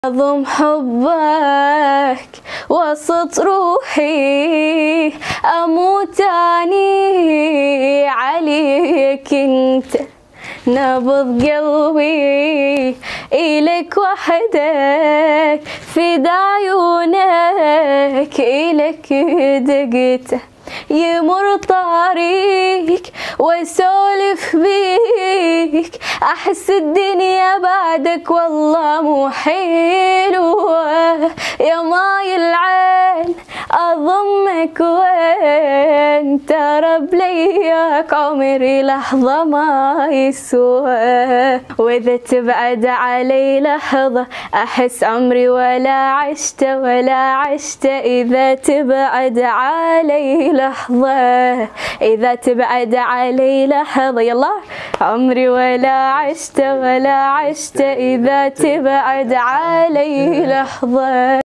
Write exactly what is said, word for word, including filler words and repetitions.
أضم حبك وسط روحي، أموت أني عليك انت، نبض قلبي إلك وحدك، في عيونك إلك دقته، يمر طريق واسولف بيك، احس الدنيا بعدك والله مو حلوه، يا ماي العين اضمك وانت رب لياك، عمري لحظه ما يسوى، واذا تبعد علي لحظه احس عمري ولا عشت ولا عشت، اذا تبعد علي لحظة، إذا تبعد علي لحظة، يلا عمري ولا عشت ولا عشت، إذا تبعد علي لحظة.